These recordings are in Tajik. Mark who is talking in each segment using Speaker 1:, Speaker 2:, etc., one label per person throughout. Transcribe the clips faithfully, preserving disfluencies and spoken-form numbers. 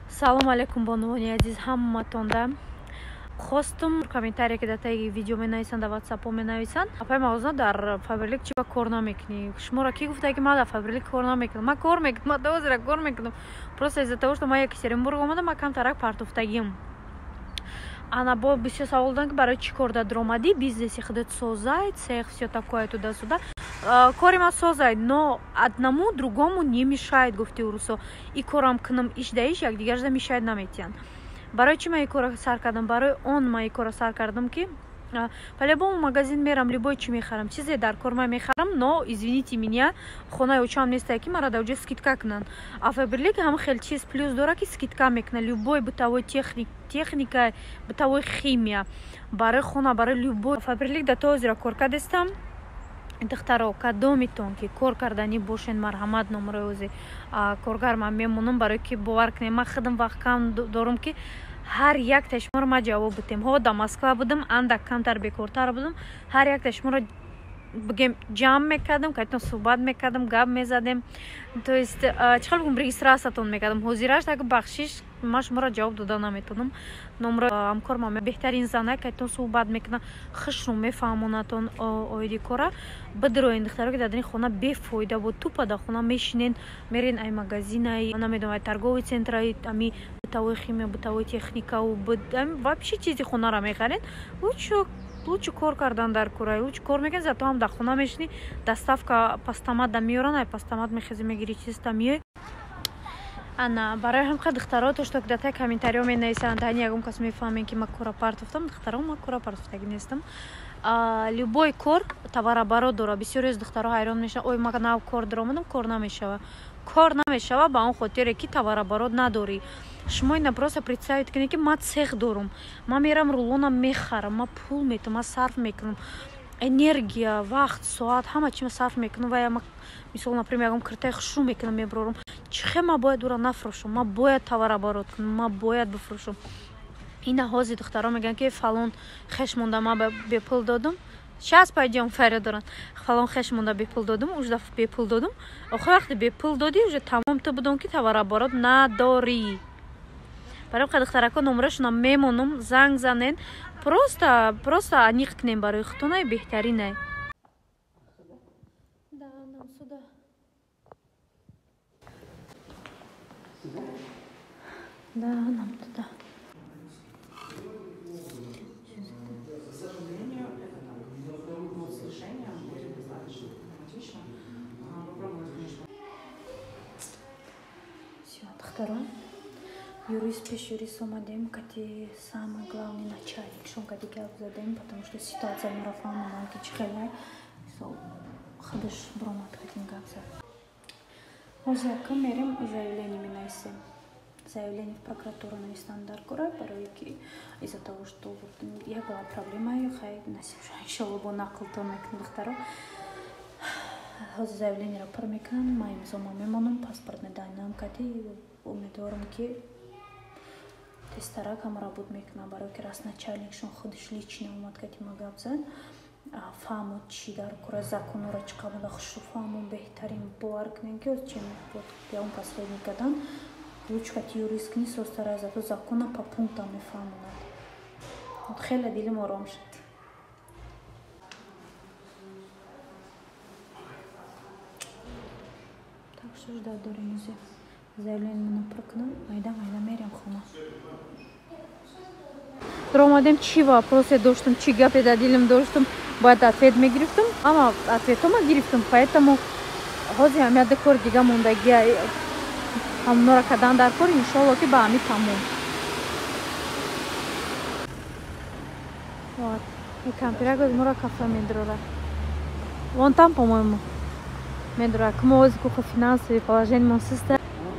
Speaker 1: Салом алейкум бонувони азиз ҳаматонда. Хостум комментарие ки дар таги видео менависанд, дар WhatsApp менависанд. Апай мағозна дар фабрилик чиба кор намекунӣ? Шуморо ки гуфта ки ман дар фабрилик кор намекунам? Ман кор мекунам, ман дозира кор мекунам. Просто из-за того, что ман як Екатеринбург омадам, ман камтарак партуфтагим. Ана бо бисёр савол доданд ки барои чӣ кор дар омадӣ? Бизнеси худат созай, цех, всё такое туда-сюда. Кори ман созай, но одному другому не мешает, гуфти урусо. И корам кунам иш да иш, якдигарда мешает наметиянд. Барои чӣ ман и кора сар кардам? Барои он ман и кора сар кардам ки по-любому магазин мерам, любой чӣ мехарам, чизе дар кор ман мехарам, но извините меня, хонаи очам нестае ки мара дар оҷо скидка кунанд. А фабрилик ҳам хел чиз плюс дора ки скидка мекунад. Любой бытовой техник, техника, бытовой химия, барои хона, барои любой фабрилик да то ҳозира кор кардестам. Духтаро кадомитон ки кор кардани бошен, марҳамат номрӯзи коргар ман мемонам, барои ки бовар кунем ман худам вақт кам дорам ки ҳар якта шуморо ман ҷавоб бидем. Ҳо да Москва будам, андак камтар бекортар будам, ҳар якта шуморо бигем ҷамъ мекардам, кайтон суҳбат мекардам, гап мезадем. То есть чӣ хел бигум регистрациятон мекардам. Ҳозираш так бахшиш ман шуморо ҷавоб дода наметонам. номро ҳамкор ман беҳтарин зана кайтон суҳбат мекунам, хушрум мефаҳмонатон оиди кора. Бидироин духтаро ки дар дани хона бефоида буд, тупа дар хона мешинен, мерен ай магазин, ай намедонам ай торговый центр, ай ами бытовой химия, бытовой техника, вообще чизи хонара мехарен. Лучше лучше кор кардан дар кора, лучше кор мекунӣ, зато ҳам дар хона мешинӣ, доставка пастамат да меёран, ай пастамат мехези мегири чиз да меёй. Ана барои ҳамқа духтаро то што дар комментариҳо менависанд, ҳани ягон кас мефаҳмем ки ман кора партуфтам, духтаро ман кора партуфтагӣ нестам. Любой кор товарооборот дора. Бисёре аз духтаро ҳайрон мешаванд, ой ман нав кор даромадам, кор намешава. Кор намешава ба он хотире ки товарооборот надорӣ. Шумо ина просто представить кунед ки ман цех дорам, ман мерам рулонам мехарам, ман пул метам, ман сарф мекунам, энергия, вақт, соат, ҳама чӣ ман сарф мекунам. ва я мисол например ягон киртаи хушрум мекунам, меброрам, чихе ман бояд ура нафурӯшам, ман бояд товарооборот кунам, ман бояд бифурӯшам. Ина ҳози духтаро мегӯянд ки фалон хеш монда, ман бепул додам. Сейчас пойдем файра доран. Фалон хеш монда бепул додам, уже бепул додам. Охир вақти бепул доди, уже тамом ту будон ки товарооборот надорӣ. Барои духтаракон номрашона мемонам, занг занен, просто просто аниқ кунем барои худтон, беҳтарин. Да, нам сюда. Да, нам туда. Все, духтаро. Юрист пеш юрист омадем, кати самый главный начальник, шон кати гап задем, потому что ситуация марафона, ки чихелай, со хадаш бромат катин гап зад. Ҳозир акам мерем заявление менависем. Заявление в прокуратуру нависtam дар кора, барои ки из-за того, что як была проблема, хай насиб шо иншалло бо нақлтон мекунам духтаро. Ҳозир заявлениеро пур мекунам, ман имзома мемонам, паспортни даниам кати умедворам ки тестарак ҳам работ мекунам, барои ки раз начальникшон худаш лично омад кати ма гап зад, фаҳмуд чӣ дар кора законуро чӣ қабуда хушу фаҳмун беҳтарин бовар кунем ки чем вот я он последний кадан лучше кати юрист кни состара зато закона по пунктам мефаҳмунад. Вот хеле дилим ором шуд. Так что ждать дорем узе. Заявление мана пур кунам, майда майда мерем хона. Ромадем чӣ вопросе доштам, чӣ гапе дар дилим доштам, бояд ответ мегирифтам, ама ответома гирифтам, поэтому ҳозир ҳам яде кори дига мондагия ҳамнора кадан дар кор, иншалло ки ба ҳами тамом. Вот, и кампирак мора кафе медрора. Вон там, по-моему, медрора. К мози куха финансови положение мон сестер.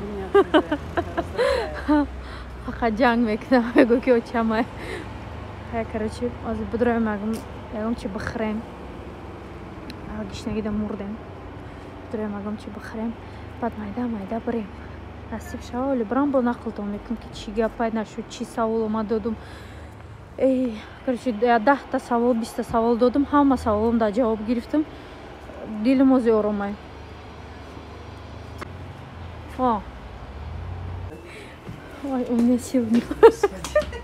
Speaker 1: Фақат ҷанг мекунам, мегӯ ки очамай. Я, короче, ҳозир бидроем ягон чӣ бихӯрем. Гишнагида мурдем. Бидроем ягон чӣ бихӯрем. Баъд майда майда бирем. Насиб шава оли бирам бо нақлтон мекунам ки чӣ гапай нашуд, чӣ савол омад додум. Эй, короче, даҳта савол, биста савол додум, ҳама саволам дар ҷавоб гирифтам. Дилим ҳозир оромай. Ой, у меня сил не хватит.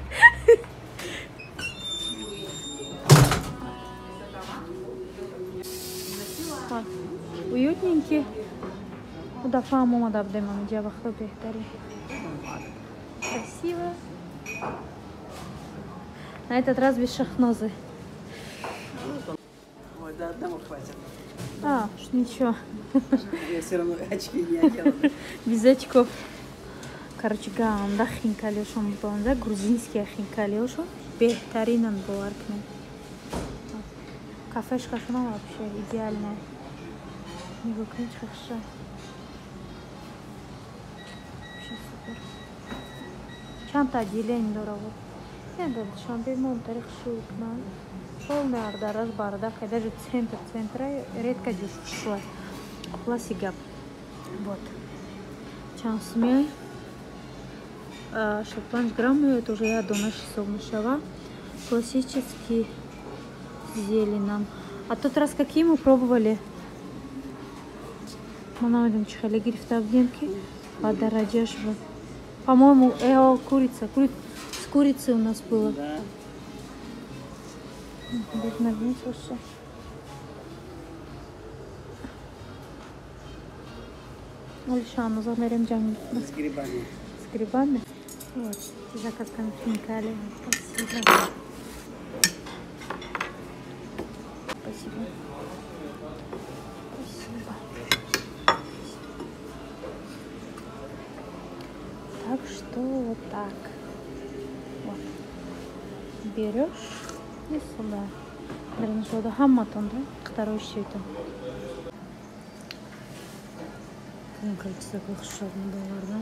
Speaker 1: Уютненький. Куда фаму да бдемам джаба хлопе тари. Красиво. На этот раз без шахнозы.
Speaker 2: Ой, да, одного хватит.
Speaker 1: А, уж ничего.
Speaker 2: Я все равно очки не одела.
Speaker 1: Без очков. Короче, ганда хинкалешон бонда, грузинские хинкалешон. Бехтаринан буаркне. Кафешка шуна вообще идеальная. Не выкнуть хорошо. Вообще супер. Чанта отделение дорого. Я даже шампей монтарих шутна. Полный ардарас бардак. И даже центр центра редко дешево. Классика. Вот. Чансмей. шестнадцать грамм, это уже я дома шестьсот. Классический зеленым. А тот раз какие мы пробовали? Мы наводим чихалегирь в табденке. Подорожешва. По-моему, эо курица. Кури... С курицей у нас было.
Speaker 2: Да.
Speaker 1: Ольшану замерим джангли.
Speaker 2: С грибами.
Speaker 1: С грибами. Вот, заказ конфинкали. Спасибо. Спасибо. Спасибо. Так что вот так. Вот. Берешь и сюда. Birinci o da ham matında. Второй şeytan. Количество шагов долларов.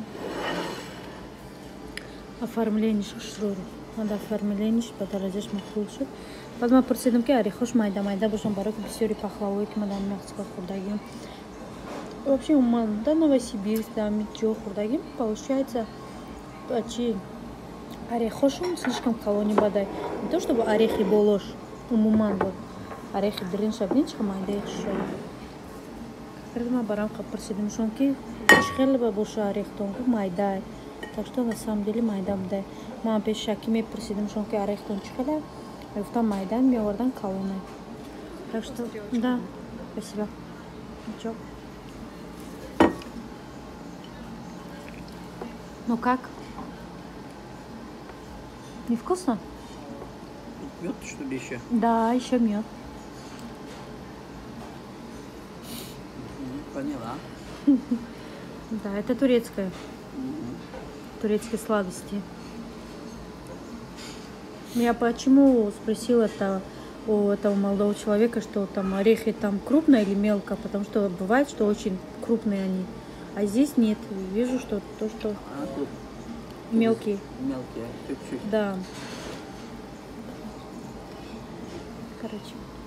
Speaker 1: Оформление шашруру. Надо оформление, подорожешь махлушу. Потом просидим ки ари хош майда майда бушам барок бисёри пахлавой ки мадан мяско хурдагим. Вообще уман да Новосибирск да Митё хурдагим получается почти орехошум слишком колони бадай. Не то чтобы орехи болош, умуман вот. Орехи дрин шабничка майда их шо. Когда барам просидим шонки шхелба боша орех тонку майда. Так что на самом деле майдам да. Мама пешаки мы просидим шонки орех тончхела. И в том майдан мне ордан колоны. Так что да, спасибо. Ничего. Ну как? Невкусно?
Speaker 2: Мед, что ли, еще?
Speaker 1: Да, еще мед.
Speaker 2: Поняла.
Speaker 1: Да, это турецкое. Турецкие сладости. Я почему спросила это у этого молодого человека, что там орехи там крупно или мелко, потому что бывает, что очень крупные они. А здесь нет. Вижу, что то, что
Speaker 2: А, крупные.
Speaker 1: мелкие.
Speaker 2: Мелкие, чуть-чуть.
Speaker 1: Да. Короче.